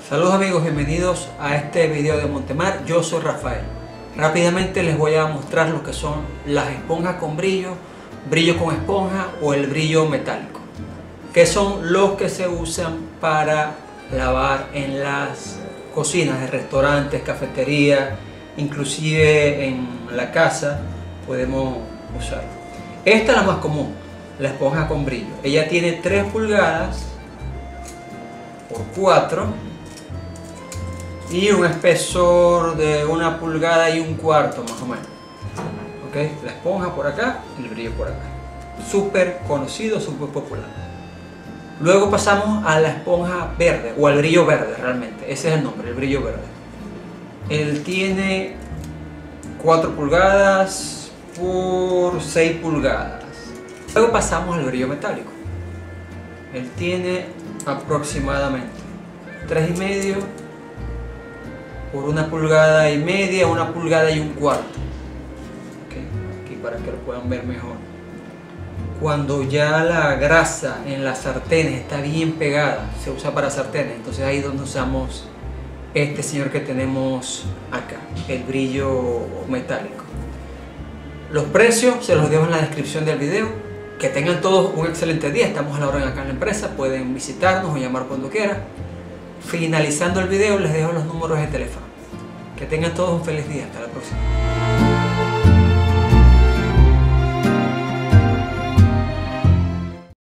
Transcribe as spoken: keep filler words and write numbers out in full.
Saludos amigos, bienvenidos a este video de Montemar. Yo soy Rafael. Rápidamente les voy a mostrar lo que son las esponjas con brillo, brillo con esponja o el brillo metálico, que son los que se usan para lavar en las cocinas de restaurantes, cafeterías, inclusive en la casa podemos usar. Esta es la más común, la esponja con brillo. Ella tiene tres pulgadas por cuatro y un espesor de una pulgada y un cuarto más o menos. ¿Okay? La esponja por acá, el brillo por acá. Súper conocido, súper popular. Luego pasamos a la esponja verde o al brillo verde realmente. Ese es el nombre, el brillo verde. Él tiene cuatro pulgadas por seis pulgadas. Luego pasamos al brillo metálico. Él tiene aproximadamente tres y medio por una pulgada y media, una pulgada y un cuarto. Okay. Aquí para que lo puedan ver mejor. Cuando ya la grasa en las sartenes está bien pegada, se usa para sartenes, entonces ahí es donde usamos este señor que tenemos acá, el brillo metálico. Los precios se los dejo en la descripción del video. Que tengan todos un excelente día. Estamos a la hora acá en la empresa, pueden visitarnos o llamar cuando quieran. Finalizando el video les dejo los números de teléfono. Que tengan todos un feliz día, hasta la próxima.